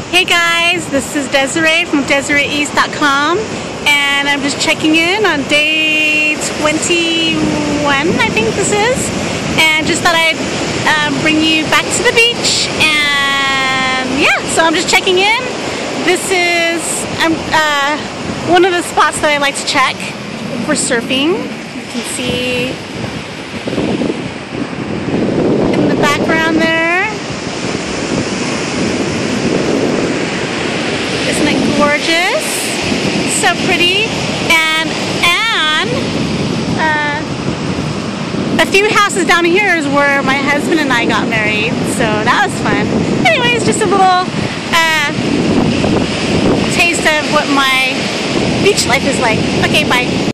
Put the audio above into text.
Hey guys, this is Desiree from DesireeEast.com, and I'm just checking in on day 21, I think this is, and just thought I'd bring you back to the beach. And yeah, so I'm just checking in. This is one of the spots that I like to check for surfing. You can see in the background there. Isn't it gorgeous? So pretty. And a few houses down here is where my husband and I got married, so that was fun. Anyways, just a little taste of what my beach life is like. Okay, bye.